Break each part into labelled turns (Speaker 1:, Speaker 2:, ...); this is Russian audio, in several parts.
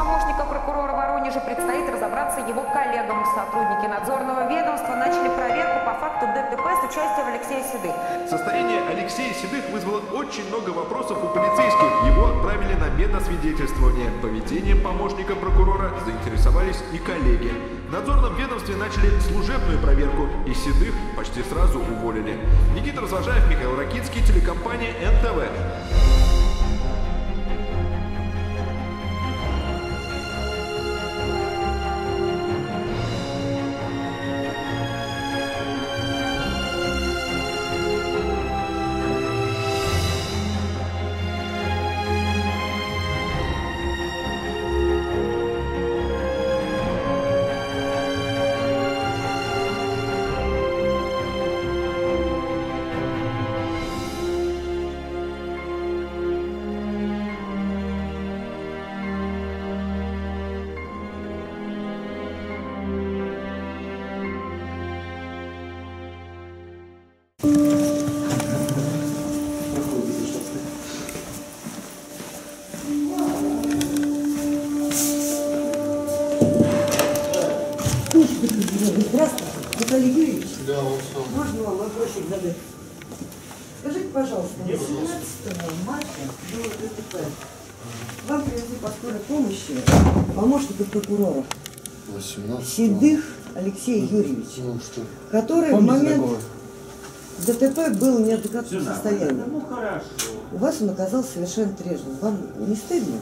Speaker 1: помощника прокурора Воронежа предстоит разобраться его коллегам. Сотрудники надзорного ведомства начали проверку по факту ДТП с участием Алексея Седых.
Speaker 2: Состояние Алексея Седых вызвало очень много вопросов у полицейских. Его отправили на медосвидетельствование. Поведением помощника прокурора заинтересовались и коллеги. В надзорном ведомстве начали служебную проверку, и Седых почти сразу уволили. Никита Развожаев, Михаил Ракитский, телекомпания НТВ.
Speaker 3: Здравствуйте, Виталий Юрьевич.
Speaker 4: Да, вот все.
Speaker 3: Можно вам вопросик задать? Скажите, пожалуйста, 18 марта было ДТП. Вам привезли по скорой помощи помощника прокурора
Speaker 4: 18.
Speaker 3: Седых Алексей Юрьевич,
Speaker 4: Ну что?
Speaker 3: который в момент ДТП был в неадекватном состоянии.
Speaker 5: Ну хорошо.
Speaker 3: У вас он оказался совершенно трезвым. Вам не стыдно?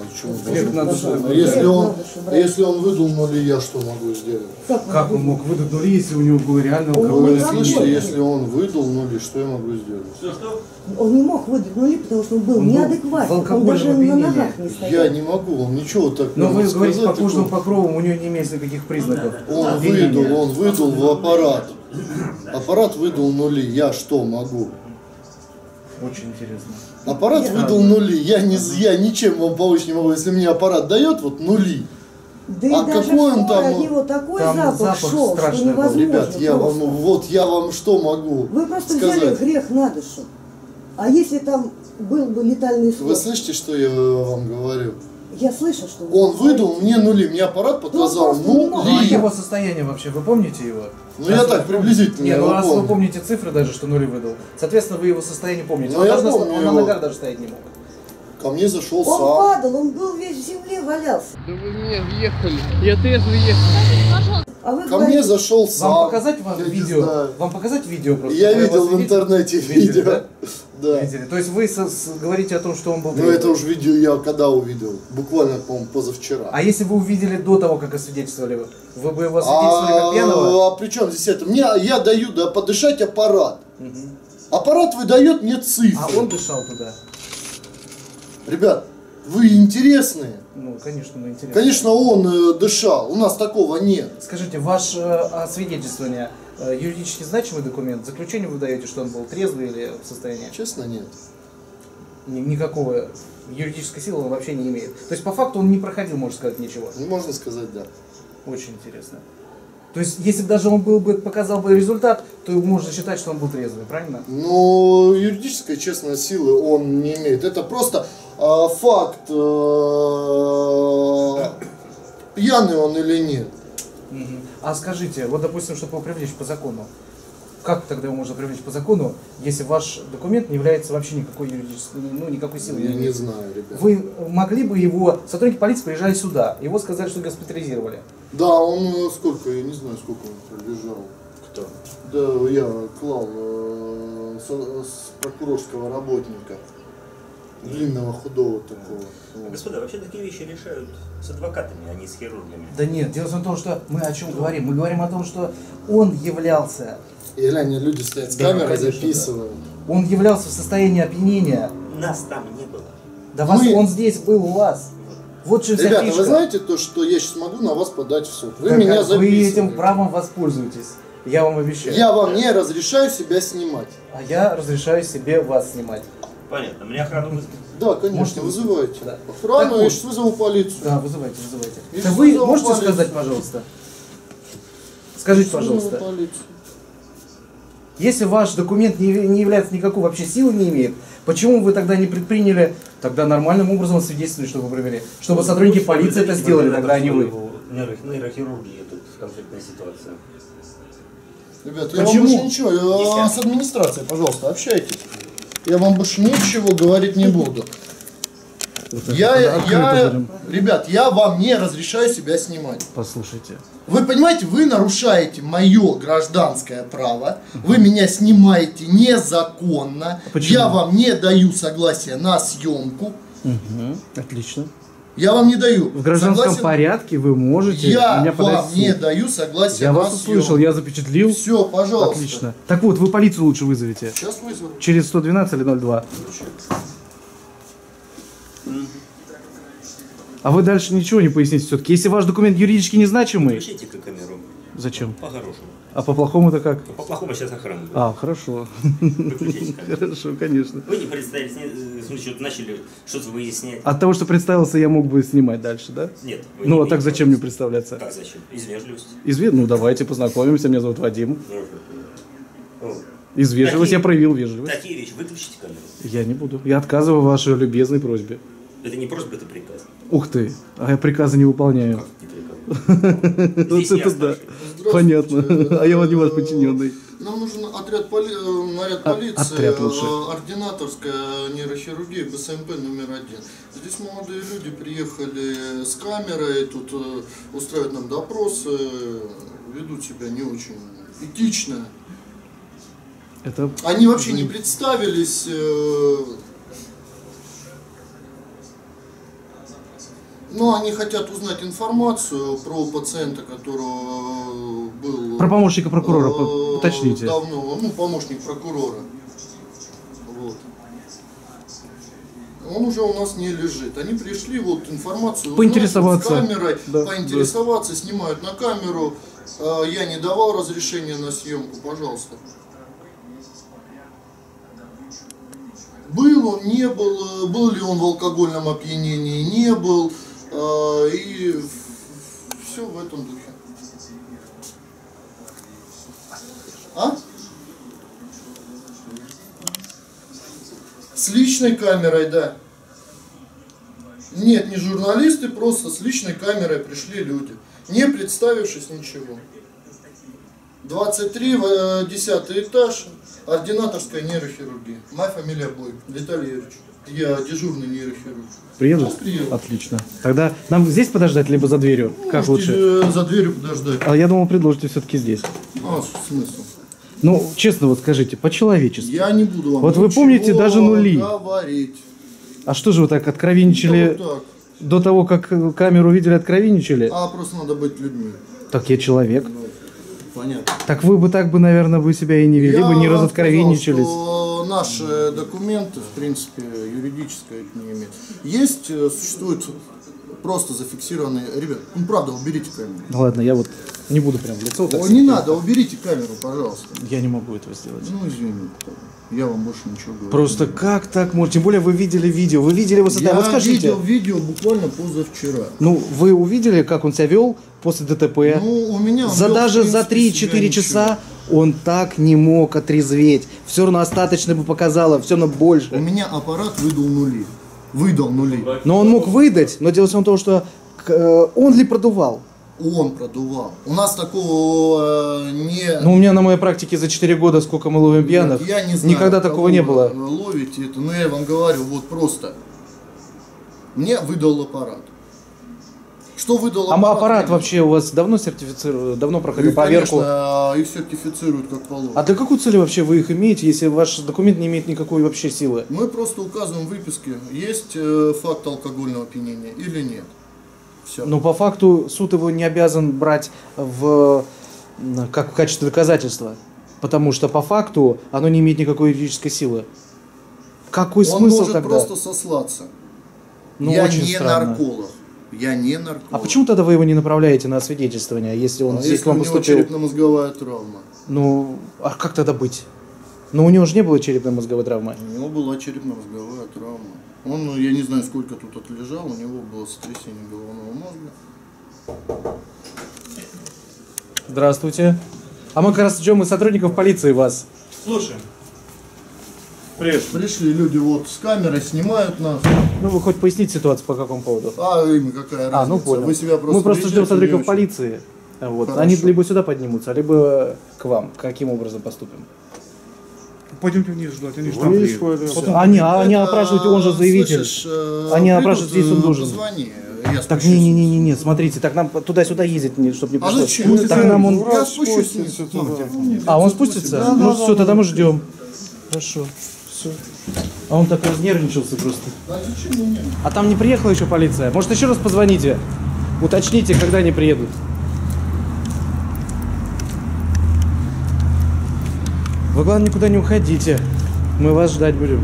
Speaker 4: Если он выдал нули, я что могу сделать?
Speaker 6: Как он мог выдать нули, если у него было реально
Speaker 3: Он
Speaker 4: Вы
Speaker 3: не
Speaker 4: слышите,
Speaker 3: работает.
Speaker 4: если он выдал нули, что я могу сделать?
Speaker 5: Что?
Speaker 3: Он не мог выдать нули, потому что он был
Speaker 6: Он был
Speaker 3: неадекватен.
Speaker 6: в
Speaker 3: Он
Speaker 6: алкогольном
Speaker 3: даже на
Speaker 6: опьянении.
Speaker 3: ногах не стоял.
Speaker 4: Я не могу вам ничего так
Speaker 6: Но вы
Speaker 4: сказать
Speaker 6: говорите, по кожным
Speaker 4: такого.
Speaker 6: покровам у него не имеется никаких признаков.
Speaker 4: Он выдал в аппарат. Аппарат выдал нули, я что могу?
Speaker 6: Очень интересно.
Speaker 4: Аппарат выдал нули, я ничем вам помочь не могу, если мне аппарат дает вот нули.
Speaker 3: Да и
Speaker 4: А
Speaker 3: даже
Speaker 4: какой он
Speaker 3: скоро
Speaker 4: там?
Speaker 3: от него такой
Speaker 6: Там
Speaker 3: запах
Speaker 6: запах
Speaker 3: шел, что
Speaker 6: страшный был.
Speaker 3: невозможно.
Speaker 4: Ребят, я
Speaker 3: просто.
Speaker 4: вам что могу
Speaker 3: Вы просто взяли
Speaker 4: сказать?
Speaker 3: грех на душу. А если там был бы летальный исход?
Speaker 4: Вы слышите, что я вам говорю?
Speaker 3: Я слышу, что вы
Speaker 4: Он выдал
Speaker 3: говорите.
Speaker 4: мне нули, мне аппарат показал
Speaker 3: просто не мог.
Speaker 6: Ну, а
Speaker 4: нули.
Speaker 6: его состояние вообще, вы помните его?
Speaker 4: Ну я так приблизительно
Speaker 6: Нет, ну
Speaker 4: его
Speaker 6: раз вы
Speaker 4: помню.
Speaker 6: помните цифры даже, что нули выдал, соответственно, вы его состояние помните.
Speaker 4: Ну,
Speaker 6: Он,
Speaker 4: я
Speaker 6: даже
Speaker 4: помню
Speaker 6: он на
Speaker 4: его.
Speaker 6: ногах даже стоять не мог.
Speaker 4: Ко мне зашел
Speaker 3: Он
Speaker 4: сам.
Speaker 3: падал, он был весь в земле, валялся.
Speaker 7: Да вы меня въехали. Я трезвый ехал.
Speaker 3: А вы
Speaker 4: Ко
Speaker 3: говорите,
Speaker 4: мне зашел сам.
Speaker 6: Вам показать вам
Speaker 4: Я не
Speaker 6: видео?
Speaker 4: знаю.
Speaker 6: Вам показать видео просто?
Speaker 4: Я
Speaker 6: Вы
Speaker 4: видел
Speaker 6: его
Speaker 4: в интернете
Speaker 6: видели,
Speaker 4: видео.
Speaker 6: да?
Speaker 4: Да.
Speaker 6: Видели. То есть вы говорите о том, что он был
Speaker 4: Ну
Speaker 6: трезвый.
Speaker 4: это уж видео я когда увидел? Буквально, по-моему, позавчера.
Speaker 6: А если вы увидели до того, как освидетельствовали, вы бы его освидетельствовали как пьяного?
Speaker 4: А при чем здесь это? Я даю подышать аппарат. Аппарат выдает мне цифры.
Speaker 6: А он дышал туда?
Speaker 4: Ребят, вы интересные.
Speaker 6: Ну, конечно, мы интересно.
Speaker 4: Конечно, он дышал. У нас такого нет.
Speaker 6: Скажите, ваше освидетельствование юридически значимый документ? Заключение вы даете, что он был трезвый или в состоянии?
Speaker 4: Честно, нет.
Speaker 6: Никакого юридической силы он вообще не имеет. То есть по факту он не проходил, можно сказать, ничего.
Speaker 4: Не можно сказать, да.
Speaker 6: Очень интересно. То есть, если бы даже он показал бы результат, то можно считать, что он был трезвый, правильно?
Speaker 4: Но юридической, честно, силы он не имеет. Это просто факт, пьяный он или нет.
Speaker 6: А скажите, вот допустим, чтобы его привлечь по закону, как тогда его можно привлечь по закону, если ваш документ не является вообще никакой юридической, ну никакой силой?
Speaker 4: Я не знаю, ребят.
Speaker 6: Вы могли бы его, сотрудники полиции приезжали сюда, его сказали, что госпитализировали.
Speaker 4: Да, он сколько, я не знаю, сколько он пробежал.
Speaker 6: Кто?
Speaker 4: Да, я клал с прокурорского работника. Длинного, худого такого. Вот.
Speaker 5: Господа, вообще такие вещи решают с адвокатами, а не с хирургами.
Speaker 6: Да нет, дело в том, что мы о чем говорим? Мы говорим о том, что он являлся,
Speaker 4: И глянь, люди стоят с
Speaker 6: Да,
Speaker 4: камерой,
Speaker 6: конечно,
Speaker 4: записывают.
Speaker 6: он являлся в состоянии опьянения.
Speaker 5: Нас там не было.
Speaker 6: Да вас,
Speaker 4: Мы-
Speaker 6: он здесь был у вас. Вот же вся
Speaker 4: Ребята,
Speaker 6: фишка.
Speaker 4: вы знаете то, что я сейчас могу на вас подать в суд? Вы
Speaker 6: Так,
Speaker 4: меня
Speaker 6: вы
Speaker 4: записываете.
Speaker 6: этим правом воспользуетесь. Я вам обещаю.
Speaker 4: Я вам не разрешаю себя снимать.
Speaker 6: А я разрешаю себе вас снимать.
Speaker 5: Понятно, мне охрану вызвать.
Speaker 4: Да, конечно,
Speaker 6: Можете
Speaker 4: вызывайте.
Speaker 6: Да.
Speaker 4: Охрану,
Speaker 6: Так
Speaker 4: я
Speaker 6: вот.
Speaker 4: сейчас вызову полицию.
Speaker 6: Да, вызывайте, вызывайте.
Speaker 4: Я
Speaker 6: Да вы
Speaker 4: вызову
Speaker 6: можете
Speaker 4: полицию.
Speaker 6: сказать, пожалуйста? Скажите,
Speaker 4: Вызову
Speaker 6: пожалуйста.
Speaker 4: полицию.
Speaker 6: Если ваш документ не является никакой вообще силы не имеет, почему вы тогда не предприняли тогда нормальным образом свидетельствовать, чтобы вы провели? Чтобы сотрудники полиции это сделали, тогда а не вы.
Speaker 5: Нейрохирургии тут конфликтная ситуация.
Speaker 4: Ребята, я вам больше ничего, с администрацией, пожалуйста, общайтесь. Я вам больше ничего говорить не буду. Ребят, я вам не разрешаю себя снимать.
Speaker 6: Послушайте.
Speaker 4: Вы понимаете, вы нарушаете мое гражданское право, вы меня снимаете незаконно, я вам не даю согласия на съемку.
Speaker 6: Отлично.
Speaker 4: Я вам не даю.
Speaker 6: В гражданском порядке вы можете
Speaker 4: я
Speaker 6: меня подать
Speaker 4: вам не даю согласия
Speaker 6: я
Speaker 4: на
Speaker 6: вас услышал, я запечатлил.
Speaker 4: Все, пожалуйста.
Speaker 6: Отлично. Так вот, вы полицию лучше вызовите.
Speaker 4: Сейчас вызову.
Speaker 6: Через 112 или 02. А вы дальше ничего не поясните все-таки. Если ваш документ юридически незначимый...
Speaker 5: Включите-ка камеру.
Speaker 6: Зачем?
Speaker 5: По-хорошему.
Speaker 6: А по-плохому-то как?
Speaker 5: По-плохому сейчас охрана будет.
Speaker 6: А, хорошо.
Speaker 5: Выключите камеру.
Speaker 6: Хорошо, конечно.
Speaker 5: Вы не представились, в смысле, что-то начали что-то выяснять.
Speaker 6: От того, что представился, я мог бы снимать дальше, да?
Speaker 5: Нет.
Speaker 6: Ну, а так зачем мне представляться?
Speaker 5: Как зачем? Из вежливости.
Speaker 6: Ну, давайте познакомимся. Меня зовут Вадим.
Speaker 5: О,
Speaker 6: Из вежливости я проявил вежливость.
Speaker 5: такие вещи. Выключите камеру.
Speaker 6: Я не буду. Я отказываю вашей любезной просьбе.
Speaker 5: Это не просьба, это приказ.
Speaker 6: Ух ты, а я приказы не выполняю.
Speaker 5: Как не приказ?
Speaker 6: Вот
Speaker 5: Здесь я
Speaker 6: это да.
Speaker 4: Здравствуйте.
Speaker 6: Понятно. А я не ваш подчиненный.
Speaker 4: Нам нужен наряд полиции,
Speaker 6: отряд лучше.
Speaker 4: ординаторская нейрохирургия, БСМП номер 1. Здесь молодые люди приехали с камерой, тут устраивают нам допросы, ведут себя не очень этично.
Speaker 6: Это...
Speaker 4: Они вообще не представились. Но они хотят узнать информацию про пациента, которого был...
Speaker 6: Про помощника прокурора, уточните.
Speaker 4: Давно, помощник прокурора. Вот. Он уже у нас не лежит. Они пришли, вот информацию
Speaker 6: поинтересоваться.
Speaker 4: Узнать, с камерой,
Speaker 6: Да,
Speaker 4: поинтересоваться, снимают на камеру. Я не давал разрешения на съемку, пожалуйста. Был он, не был, был ли он в алкогольном опьянении, не был. И все в этом духе. А? С личной камерой, да. Нет, не журналисты, просто с личной камерой пришли люди, не представившись ничего. 23, 10 этаж, ординаторская нейрохирургия. Моя фамилия Бой, Виталий Юрьевич. Я дежурный нейрохирург.
Speaker 6: Приедут?
Speaker 4: Приеду.
Speaker 6: Отлично. Тогда нам здесь подождать, либо за дверью? Как лучше?
Speaker 4: За дверью подождать.
Speaker 6: А я думал, предложите все-таки здесь.
Speaker 4: А, смысл?
Speaker 6: Ну, честно, вот скажите, по-человечески.
Speaker 4: Я не буду вам
Speaker 6: Вот вы помните даже нули.
Speaker 4: говорить.
Speaker 6: А что же вы так откровенничали?
Speaker 4: Да, вот так.
Speaker 6: До того, как камеру видели, откровенничали?
Speaker 4: А просто надо быть людьми.
Speaker 6: Так я человек.
Speaker 4: Понятно.
Speaker 6: Так вы бы так бы, наверное, бы себя и не вели, бы не
Speaker 4: вам
Speaker 6: разоткровенничались.
Speaker 4: сказал, что наши документы, в принципе, юридическое это не имеет. Есть, существуют просто зафиксированные... Ребят, ну правда, уберите камеру.
Speaker 6: Ладно, я вот не буду прям в лицо. так
Speaker 4: О,
Speaker 6: сказать.
Speaker 4: не надо, уберите камеру, пожалуйста.
Speaker 6: Я не могу этого сделать.
Speaker 4: Ну, извините. Я вам больше ничего говорю.
Speaker 6: Просто как так можно? Тем более вы видели видео. Вы видели его
Speaker 4: Я
Speaker 6: Вот скажите.
Speaker 4: видел видео буквально позавчера.
Speaker 6: Ну, вы увидели, как он себя вел после ДТП?
Speaker 4: Ну, у меня он
Speaker 6: За
Speaker 4: вел,
Speaker 6: даже
Speaker 4: в
Speaker 6: за
Speaker 4: принципе,
Speaker 6: 3-4
Speaker 4: себя
Speaker 6: часа он так не мог отрезветь. Все равно остаточно бы показало, все равно
Speaker 4: У
Speaker 6: больше.
Speaker 4: меня аппарат выдал нули. Выдал нули.
Speaker 6: Но он мог выдать, но дело в том, что он ли продувал?
Speaker 4: Он продувал. У нас такого не...
Speaker 6: Ну, у меня на моей практике за 4 года, сколько мы ловим пьяных,
Speaker 4: Я не знаю,
Speaker 6: никогда
Speaker 4: кого
Speaker 6: такого не было.
Speaker 4: вы ловите это, но я вам говорю, вот просто. Мне выдал аппарат. Что выдал
Speaker 6: А
Speaker 4: аппарат?
Speaker 6: аппарат вообще у вас давно сертифицирован, давно проходил
Speaker 4: И,
Speaker 6: проверку?
Speaker 4: конечно, их сертифицируют как положено.
Speaker 6: А для какой цели вообще вы их имеете, если ваш документ не имеет никакой вообще силы?
Speaker 4: Мы просто указываем в выписке, есть факт алкогольного опьянения или нет. Все.
Speaker 6: Но по факту суд его не обязан брать в качестве доказательства, потому что по факту оно не имеет никакой юридической силы. Какой
Speaker 4: Он
Speaker 6: смысл
Speaker 4: может
Speaker 6: тогда?
Speaker 4: просто сослаться.
Speaker 6: Ну,
Speaker 4: Я
Speaker 6: очень
Speaker 4: не
Speaker 6: странно.
Speaker 4: нарколог. Я не нарколог.
Speaker 6: А почему тогда вы его не направляете на освидетельствование, если он
Speaker 4: Если
Speaker 6: к вам
Speaker 4: у него
Speaker 6: поступил?
Speaker 4: черепно-мозговая травма.
Speaker 6: Ну, а как тогда быть? Ну, у него же не было черепно-мозговой травмы.
Speaker 4: У него была черепно-мозговая травма. Он, я не знаю, сколько тут отлежал, у него было сотрясение головного мозга.
Speaker 6: Здравствуйте. А мы как раз ждем из сотрудников полиции вас. Слушаем. Привет.
Speaker 4: Пришли люди вот с камерой, снимают нас.
Speaker 6: Ну вы хоть поясните ситуацию по какому поводу?
Speaker 4: А им какая разница?
Speaker 6: Ну понял.
Speaker 4: Вы себя
Speaker 6: Мы просто ждем
Speaker 4: приезжаете, не
Speaker 6: сотрудников
Speaker 4: очень.
Speaker 6: полиции. Вот.
Speaker 4: Хорошо.
Speaker 6: Они либо сюда поднимутся, либо к вам. Каким образом поступим?
Speaker 8: Пойдемте вниз ждать, они же там приедут.
Speaker 6: Они
Speaker 4: Это,
Speaker 6: опрашивают, он же заявитель.
Speaker 4: слышишь,
Speaker 6: Они
Speaker 4: придут,
Speaker 6: опрашивают, здесь он должен.
Speaker 4: Позвони, я
Speaker 6: Так
Speaker 4: спущусь.
Speaker 6: не, смотрите, так нам туда-сюда ездить, чтобы не
Speaker 4: А
Speaker 6: пришлось.
Speaker 4: зачем?
Speaker 6: Так нам он...
Speaker 4: Я спущусь.
Speaker 6: Он спустится? Ну все, тогда мы ждем. Хорошо. Все. А он так разнервничался просто.
Speaker 4: А зачем мне?
Speaker 6: А там не приехала еще полиция? Может еще раз позвоните? Уточните, когда они приедут. Вы, главное, никуда не уходите. Мы вас ждать будем.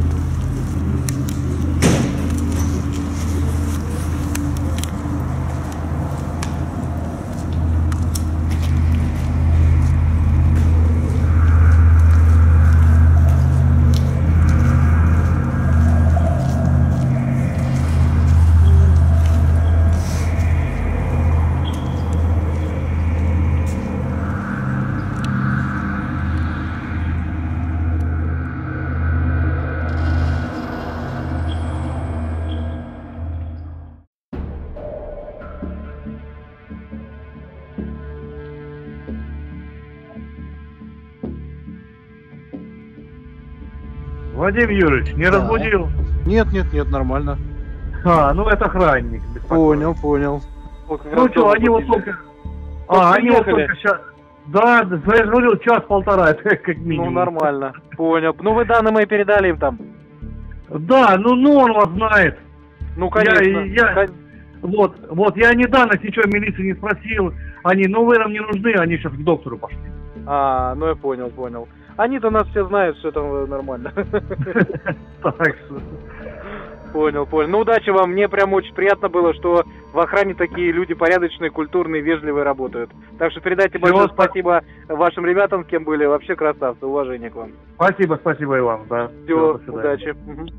Speaker 9: Владимир Юрьевич, не разбудил?
Speaker 6: Нет, нормально.
Speaker 9: Ну это охранник.
Speaker 6: Понял.
Speaker 9: Ну что, они вот только... они вот только сейчас... Да, я же говорил, час-полтора, это как минимум.
Speaker 6: Ну, нормально. Понял. Ну, вы данные мои передали им там.
Speaker 9: Да, ну он вас знает.
Speaker 6: Ну, конечно.
Speaker 9: Вот, я недавно ничего милиции не спросил. Они, вы нам не нужны, они сейчас к доктору пошли.
Speaker 6: Ну я понял. Они-то нас все знают, что там нормально.
Speaker 9: Так что...
Speaker 6: Понял. Ну, удачи вам. Мне прям очень приятно было, что в охране такие люди порядочные, культурные, вежливые работают. Так что передайте большое спасибо вашим ребятам, с кем были. Вообще красавцы. Уважение к вам.
Speaker 9: Спасибо и вам, да.
Speaker 6: Все, удачи.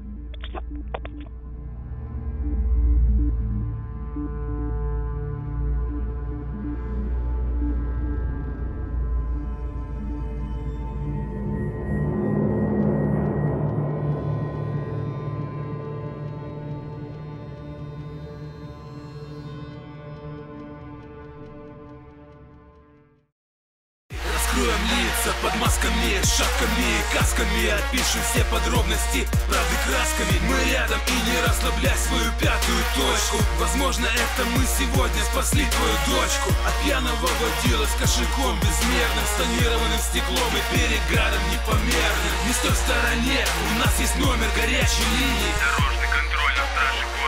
Speaker 10: Раскроем лица под масками, шапками, касками. Опишем все подробности, правды красками. Мы рядом и не расслабляй свою пятую точку. Возможно, это мы сегодня спасли твою дочку от пьяного водила с кошельком безмерным, с тонированным стеклом и переградом непомерным. Не стой в стороне, у нас есть номер горячей линии. Дорожный контроль на страже города.